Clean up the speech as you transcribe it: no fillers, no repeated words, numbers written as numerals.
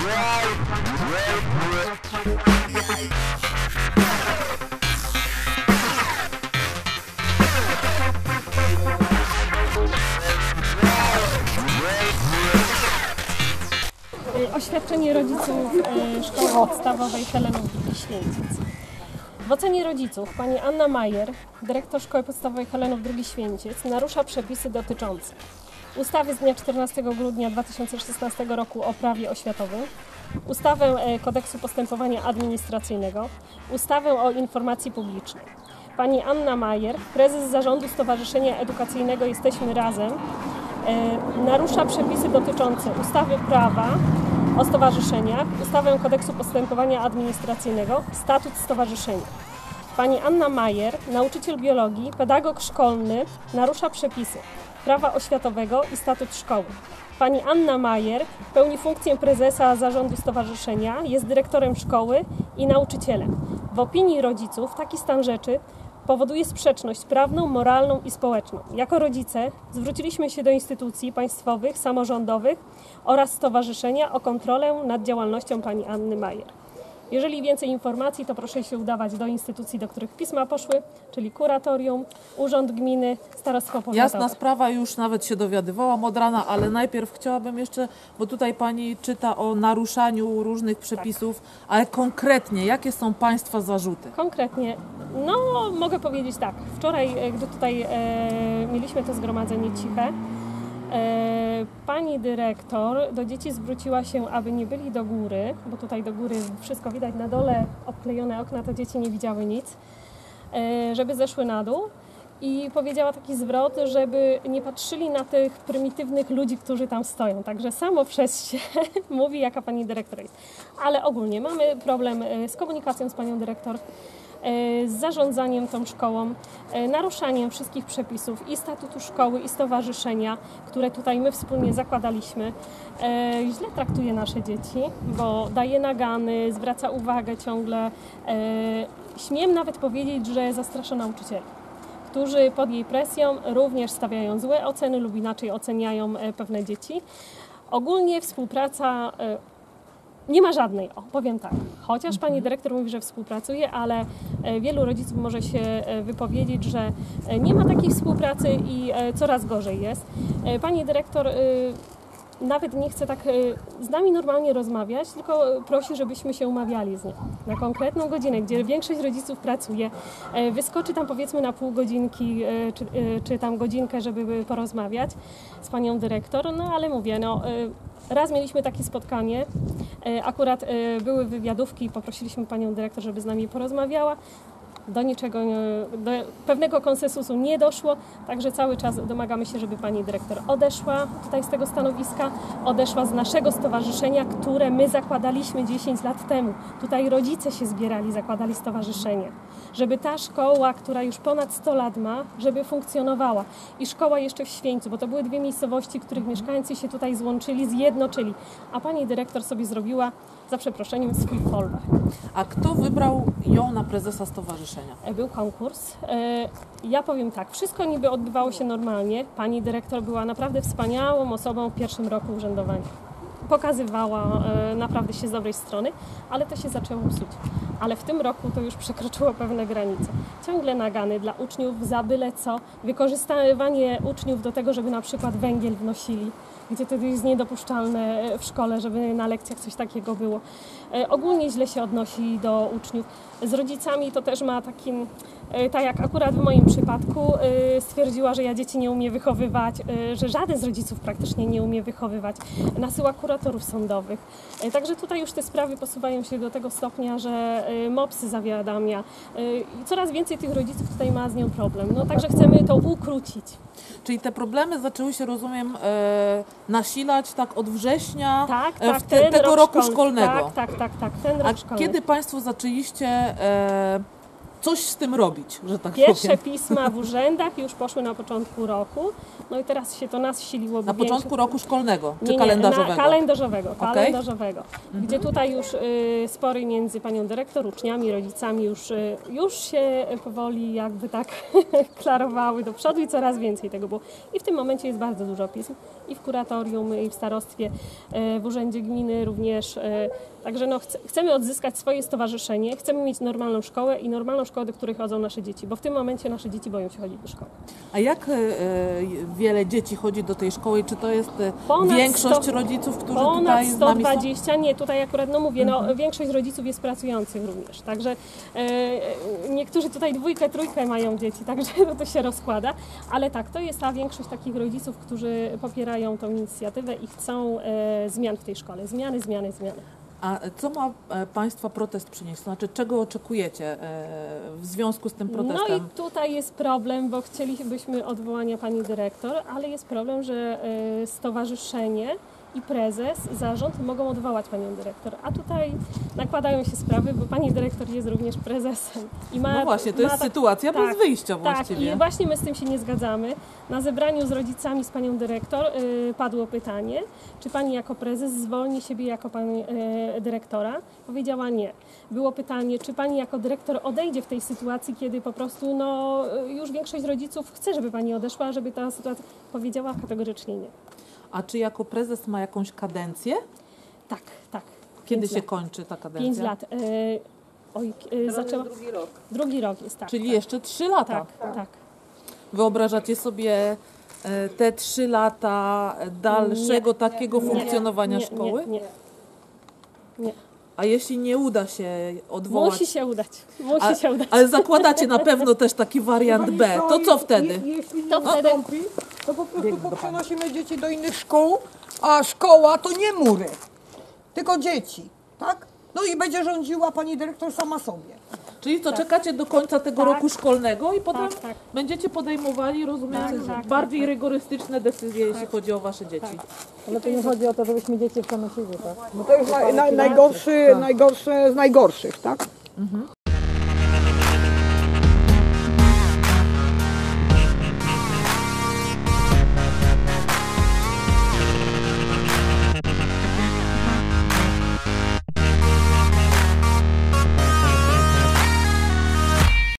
Oświadczenie rodziców Szkoły Podstawowej Helenów II Święcic. W ocenie rodziców pani Anna Majer, dyrektor Szkoły Podstawowej Helenów II Święcic, narusza przepisy dotyczące ustawy z dnia 14 grudnia 2016 roku o prawie oświatowym, ustawę Kodeksu Postępowania Administracyjnego, ustawę o informacji publicznej. Pani Anna Majer, prezes zarządu Stowarzyszenia Edukacyjnego Jesteśmy Razem, narusza przepisy dotyczące ustawy prawa o stowarzyszeniach, ustawę Kodeksu Postępowania Administracyjnego, statut stowarzyszenia. Pani Anna Majer, nauczyciel biologii, pedagog szkolny, narusza przepisy prawa oświatowego i statut szkoły. Pani Anna Majer pełni funkcję prezesa zarządu stowarzyszenia, jest dyrektorem szkoły i nauczycielem. W opinii rodziców taki stan rzeczy powoduje sprzeczność prawną, moralną i społeczną. Jako rodzice zwróciliśmy się do instytucji państwowych, samorządowych oraz stowarzyszenia o kontrolę nad działalnością pani Anny Majer. Jeżeli więcej informacji, to proszę się udawać do instytucji, do których pisma poszły, czyli kuratorium, urząd gminy, starostwo powiatowe. Jasna sprawa, już nawet się dowiadywałam od rana, ale najpierw chciałabym jeszcze, bo tutaj pani czyta o naruszaniu różnych przepisów, tak. Ale konkretnie, jakie są państwa zarzuty? Konkretnie, no mogę powiedzieć tak, wczoraj, gdy tutaj mieliśmy to zgromadzenie ciche, pani dyrektor do dzieci zwróciła się, aby nie byli do góry, bo tutaj do góry wszystko widać, na dole obklejone okna, to dzieci nie widziały nic, żeby zeszły na dół i powiedziała taki zwrot, żeby nie patrzyli na tych prymitywnych ludzi, którzy tam stoją. Także samo przez się mówi, jaka pani dyrektor jest. Ale ogólnie mamy problem z komunikacją z panią dyrektor, z zarządzaniem tą szkołą, naruszaniem wszystkich przepisów i statutu szkoły, i stowarzyszenia, które tutaj my wspólnie zakładaliśmy. Źle traktuje nasze dzieci, bo daje nagany, zwraca uwagę ciągle. Śmiem nawet powiedzieć, że zastrasza nauczycieli, którzy pod jej presją również stawiają złe oceny lub inaczej oceniają pewne dzieci. Ogólnie współpraca nie ma żadnej, powiem tak. Chociaż pani dyrektor mówi, że współpracuje, ale wielu rodziców może się wypowiedzieć, że nie ma takiej współpracy i coraz gorzej jest. Pani dyrektor nawet nie chce tak z nami normalnie rozmawiać, tylko prosi, żebyśmy się umawiali z nią na konkretną godzinę, gdzie większość rodziców pracuje. Wyskoczy tam powiedzmy na pół godzinki czy tam godzinkę, żeby porozmawiać z panią dyrektor, no ale mówię, raz mieliśmy takie spotkanie, akurat były wywiadówki, poprosiliśmy panią dyrektor, żeby z nami porozmawiała. Do niczego, do pewnego konsensusu nie doszło, także cały czas domagamy się, żeby pani dyrektor odeszła tutaj z tego stanowiska, odeszła z naszego stowarzyszenia, które my zakładaliśmy 10 lat temu. Tutaj rodzice się zbierali, zakładali stowarzyszenie, żeby ta szkoła, która już ponad 100 lat ma, żeby funkcjonowała. I szkoła jeszcze w Świeńcu, bo to były dwie miejscowości, których mieszkańcy się tutaj złączyli, zjednoczyli. A pani dyrektor sobie zrobiła, za przeproszeniem, swój folwark. A kto wybrał ją na prezesa stowarzyszenia? Był konkurs. Ja powiem tak, wszystko niby odbywało się normalnie. Pani dyrektor była naprawdę wspaniałą osobą w pierwszym roku urzędowania. Pokazywała naprawdę się z dobrej strony, ale to się zaczęło psuć. Ale w tym roku to już przekroczyło pewne granice. Ciągle nagany dla uczniów za byle co, wykorzystywanie uczniów do tego, żeby na przykład węgiel wnosili, gdzie to jest niedopuszczalne w szkole, żeby na lekcjach coś takiego było. Ogólnie źle się odnosi do uczniów. Z rodzicami to też ma takim, tak jak akurat w moim przypadku, stwierdziła, że ja dzieci nie umie wychowywać, że żaden z rodziców praktycznie nie umie wychowywać. Nasyła kuratorów sądowych. Także tutaj już te sprawy posuwają się do tego stopnia, że MOPS-y zawiadamia. I coraz więcej tych rodziców tutaj ma z nią problem. No, także chcemy to ukrócić. Czyli te problemy zaczęły się, rozumiem, nasilać tak od września tego roku szkolnego. Tak, ten rok szkolny. Kiedy Państwo zaczęliście coś z tym robić, że tak Pierwsze powiem? pisma w urzędach już poszły na początku roku, no i teraz się to nasiliło. Na początku roku szkolnego, czy nie, kalendarzowego? Kalendarzowego, gdzie tutaj już spory między panią dyrektor, uczniami, rodzicami już się powoli jakby tak klarowały do przodu i coraz więcej tego było. I w tym momencie jest bardzo dużo pism. i w kuratorium, i w starostwie, w urzędzie gminy również. Także no, chcemy odzyskać swoje stowarzyszenie, chcemy mieć normalną szkołę i normalną szkołę, do której chodzą nasze dzieci, bo w tym momencie nasze dzieci boją się chodzić do szkoły. A jak wiele dzieci chodzi do tej szkoły? Czy to jest Ponad większość 100 rodziców, którzy Ponad tutaj z nami są? 120, nie, tutaj akurat no mówię, no, większość rodziców jest pracujących również, także niektórzy tutaj dwójkę, trójkę mają dzieci, także to się rozkłada, ale tak, to jest ta większość takich rodziców, którzy popierają tą inicjatywę i chcą zmian w tej szkole, zmiany. A co ma Państwa protest przynieść? Znaczy, czego oczekujecie w związku z tym protestem? No i tutaj jest problem, bo chcielibyśmy odwołania pani dyrektor, ale jest problem, że stowarzyszenie i prezes, zarząd mogą odwołać panią dyrektor, a tutaj nakładają się sprawy, bo pani dyrektor jest również prezesem. I ma, No właśnie, to jest sytuacja bez wyjścia Tak, właściwie. i właśnie my z tym się nie zgadzamy. Na zebraniu z rodzicami, z panią dyrektor padło pytanie, czy pani jako prezes zwolni siebie jako pani dyrektora? Powiedziała nie. Było pytanie, czy pani jako dyrektor odejdzie w tej sytuacji, kiedy po prostu no, już większość rodziców chce, żeby pani odeszła, żeby ta sytuacja... Powiedziała kategorycznie nie. A czy jako prezes ma jakąś kadencję? Tak. Kiedy 5 się lat. kończy ta kadencja? 5 lat. Zaczęła... Drugi rok. Drugi rok jest, tak. Czyli jeszcze 3 lata. Tak. Wyobrażacie sobie te 3 lata dalszego takiego funkcjonowania szkoły? Nie. A jeśli nie uda się odwołać? Musi się udać. Ale zakładacie na pewno też taki wariant B. To co wtedy? Jeśli nie To wtedy- nastąpi, to po prostu przenosimy dzieci do innych szkół, a szkoła to nie mury, tylko dzieci, tak? No i będzie rządziła pani dyrektor sama sobie. Czyli co, czekacie do końca tego Tak. roku szkolnego i potem Tak. będziecie podejmowali, rozumiem, Tak. bardziej rygorystyczne decyzje, jeśli chodzi o wasze dzieci. Ale to nie chodzi o to, żebyśmy dzieci przenosili, tak? Bo to jest najgorsze z najgorszych, tak?